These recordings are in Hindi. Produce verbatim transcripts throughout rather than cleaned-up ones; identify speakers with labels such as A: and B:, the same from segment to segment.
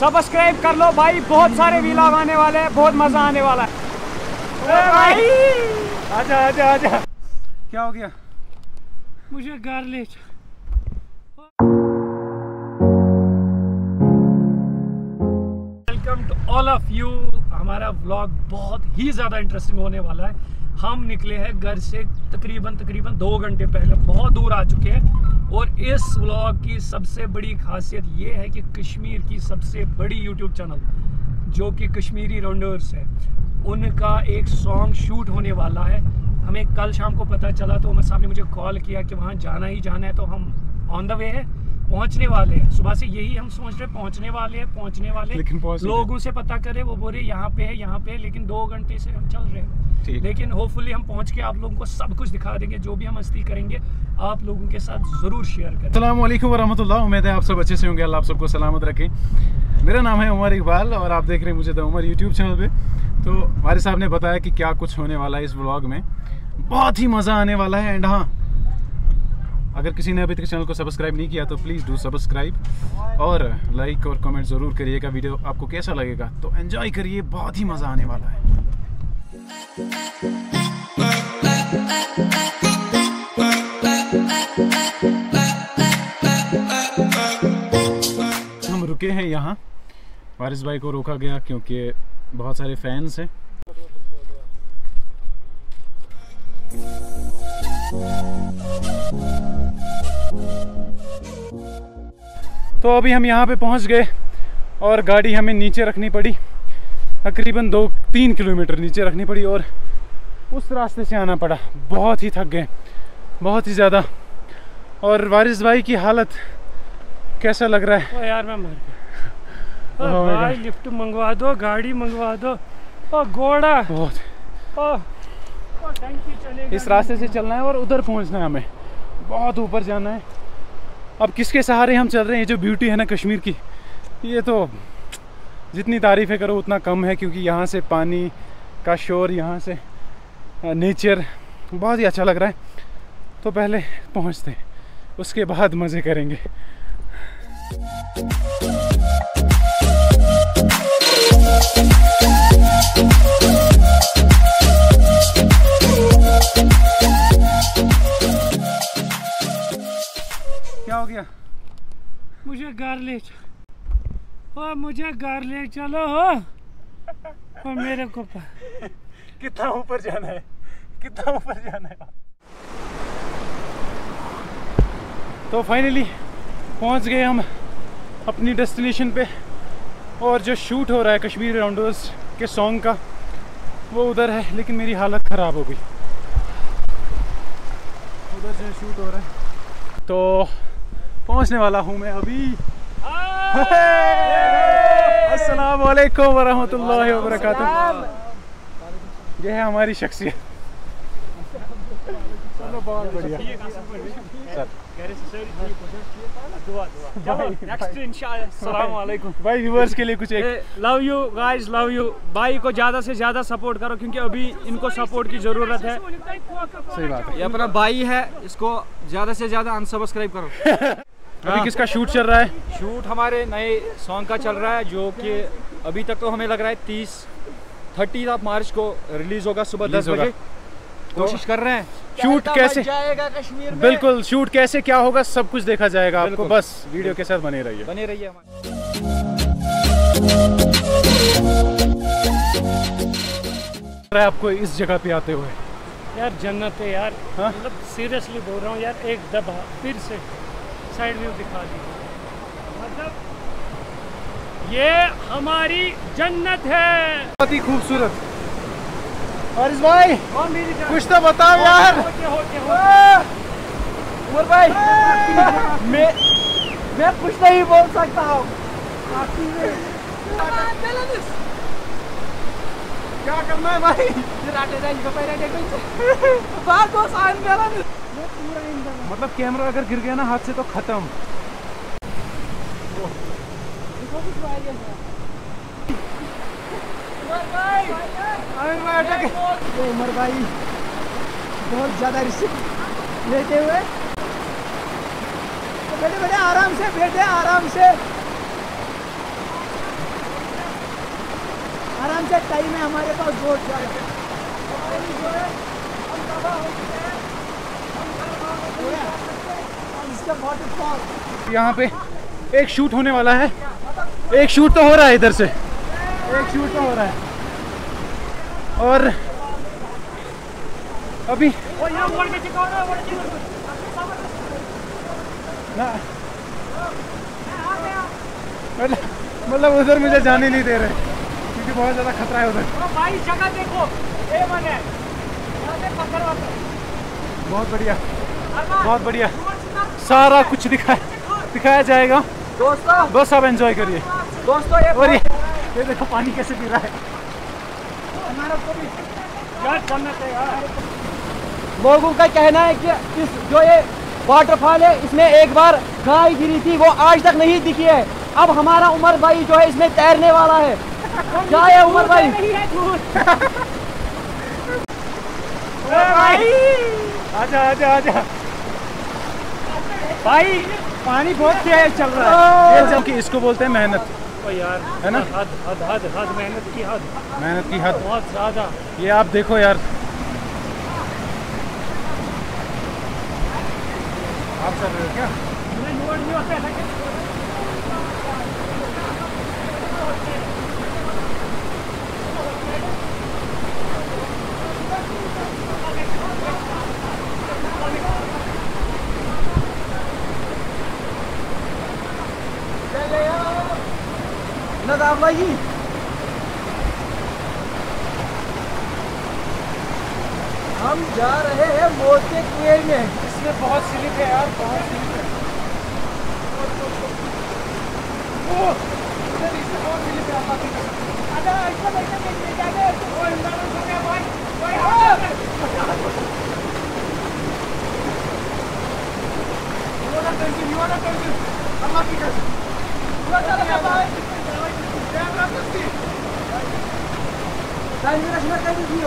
A: सब्सक्राइब कर लो भाई, बहुत सारे व्लॉग आने वाले हैं, बहुत मजा आने वाला है। भाई
B: आजा आजा आजा। क्या हो गया?
A: मुझे घर ले। Welcome to all of you. हमारा व्लॉग बहुत ही ज़्यादा इंटरेस्टिंग होने वाला है। हम निकले हैं घर से तकरीबन तकरीबन दो घंटे पहले, बहुत दूर आ चुके हैं। और इस व्लॉग की सबसे बड़ी खासियत ये है कि कश्मीर की सबसे बड़ी यूट्यूब चैनल जो कि कश्मीरी राउंडर्स है, उनका एक सॉन्ग शूट होने वाला है। हमें कल शाम को पता चला तो उमर साहब ने मुझे कॉल किया कि वहाँ जाना ही जाना है। तो हम ऑन द वे है, पहुँचने वाले हैं। सुबह से यही हम सोच रहे पहुँचने वाले हैं पहुँचने वाले हैं। लोगों से पता करे, वो बोल रहे यहाँ पे है यहाँ पे है, लेकिन दो घंटे से हम चल रहे हैं। लेकिन होपफुली हम पहुँच के आप लोगों को सब कुछ दिखा देंगे। जो भी हम मस्ती करेंगे आप लोगों के साथ ज़रूर शेयर करें।
B: अस्सलाम वालेकुम वरहमतुल्लाह। उम्मीद है आप सब अच्छे से होंगे। अल्लाह आप सबको सलामत रखे। मेरा नाम है उमर इकबाल और आप देख रहे हैं मुझे द उमर यूट्यूब चैनल पे। तो हमारे साहब ने बताया कि क्या कुछ होने वाला है इस व्लॉग में, बहुत ही मज़ा आने वाला है। एंड हाँ, अगर किसी ने अभी तक चैनल को सब्सक्राइब नहीं किया तो प्लीज़ डू सब्सक्राइब और लाइक और कमेंट ज़रूर करिएगा। वीडियो आपको कैसा लगेगा तो एंजॉय करिए, बहुत ही मज़ा आने वाला है। हम रुके हैं यहाँ, वारिस भाई को रोका गया क्योंकि बहुत सारे फैंस हैं। तो अभी हम यहाँ पे पहुँच गए और गाड़ी हमें नीचे रखनी पड़ी, तकरीबन दो तीन किलोमीटर नीचे रखनी पड़ी और उस रास्ते से आना पड़ा। बहुत ही थक गए, बहुत ही ज़्यादा। और वारिस भाई की हालत कैसा लग रहा है?
A: ओ यार मैं मर गया। ओ भाई लिफ्ट मंगवा दो, गाड़ी मंगवा दो। ओ घोड़ा
B: बहुत
A: ओ, ओ टंकी चलेगा।
B: इस रास्ते से चलना है और उधर पहुंचना है, हमें बहुत ऊपर जाना है। अब किसके सहारे हम चल रहे हैं? ये जो ब्यूटी है ना कश्मीर की, ये तो जितनी तारीफ़ें करो उतना कम है, क्योंकि यहाँ से पानी का शोर, यहाँ से नेचर बहुत ही अच्छा लग रहा है। तो पहले पहुँचते हैं, उसके बाद मज़े करेंगे। क्या हो गया?
A: मुझे घर ले ओ मुझे घर ले चलो हो। और मेरे को
B: कितना ऊपर जाना है, कितना ऊपर जाना है। तो फाइनली पहुंच गए हम अपनी डेस्टिनेशन पे। और जो शूट हो रहा है कश्मीरी राउंडर्स के सॉन्ग का, वो उधर है, लेकिन मेरी हालत ख़राब हो गई। उधर जो शूट हो रहा है, तो पहुंचने वाला हूं मैं अभी। अस्सलाम वालेकुम वरहमतुल्लाहि वबरकातुहू। ये है हमारी शख्सियत। चलो बहुत बढ़िया। भाई व्यूअर्स के लिए कुछ एक
A: love you guys, love you. भाई को ज्यादा से ज्यादा सपोर्ट करो क्योंकि अभी इनको सपोर्ट की जरूरत है।
B: सही बात है,
C: ये अपना भाई है, इसको ज्यादा से ज्यादा अनसब्सक्राइब करो।
B: अभी किसका शूट चल रहा है?
C: शूट हमारे नए सॉन्ग का चल रहा है, जो कि अभी तक तो हमें लग रहा है तीस थर्टी ऑफ मार्च को रिलीज होगा सुबह दस बजे। कोशिश कर रहे हैं।
B: शूट कैसे
C: जाएगा कश्मीर में?
B: बिल्कुल, शूट कैसे क्या होगा सब कुछ देखा जाएगा आपको। बस वीडियो के साथ बने रहिए
C: बने रहिए हमारे।
B: आपको इस जगह पे आते हुए
A: यार जन्नत है यार,
B: हाँ?
A: मतलब सीरियसली बोल रहा हूँ यार। एक दफा फिर से साइड व्यू दिखा दी, मतलब ये हमारी जन्नत है।
B: बहुत ही खूबसूरत। वारिस भाई कुछ तो बताओ यार।
C: उमर भाई मैं मैं कुछ नहीं बोल सकता हूँ।
B: क्या करना है भाई? मतलब कैमरा अगर गिर गया ना हाथ से तो खत्म।
C: उमर भाई बहुत ज्यादा रिस्क लेते हुए, तो बैठे बैठे आराम से बैठे आराम से
D: से टाइम है हमारे पास बहुत ज़्यादा।
B: यहाँ पे एक शूट होने वाला है, एक शूट तो हो रहा है इधर से, एक शूट तो हो रहा है। और अभी ना मतलब मतलब उधर मुझे जाने नहीं दे रहे क्योंकि बहुत ज़्यादा खतरा है उधर।
A: भाई जगह देखो, ए मन है, पत्थर वत्थर।
B: बहुत बढ़िया, बहुत बढ़िया, सारा कुछ दिखाया दिखाया जाएगा
D: दोस्तों।
B: बस आप एंजॉय करिए
D: दोस्तों ये
B: और ये ये देखो पानी कैसे पी रहा है।
D: लोगों का कहना है कि इस जो ये वाटरफॉल है इसमें एक बार गाय गिरी थी, वो आज तक नहीं दिखी है। अब हमारा उमर भाई जो है इसमें तैरने वाला है। क्या है उमर भाई?
B: आजा आजा आजा
A: भाई
D: पानी बहुत तेज चल रहा है।
B: ये जब कि इसको बोलते हैं मेहनत,
A: ओ यार
B: है ना?
A: हद हद हद हद मेहनत की हद,
B: मेहनत की हद
A: बहुत ज्यादा।
B: ये आप देखो यार, आप चल रहे हो क्या?
A: नहीं होता है।
D: नदाब भाई जी हम जा रहे हैं मौत के कुएं में।
B: इसमें बहुत स्लिप है यार, बहुत स्लिप है। ओह, इधर इसमें बहुत स्लिप है आपका।
D: अच्छा इसको बैठने के लिए जाने
A: ओ अंदर हो गया भाई, भाई हां
B: You wanna thank you, you wanna thank you. Allah की कसम।
D: चलो भाई
B: कैमरा कसती।
D: टाइम मेरा शुरू कर दीजिए।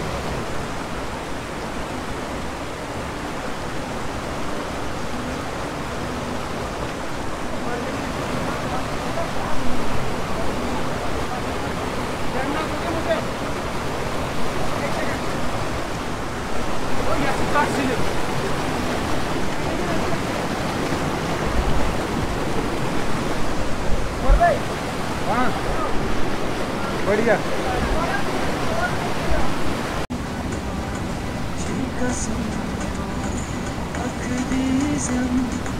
B: हाँ बढ़िया।
E: कसम अखदी जम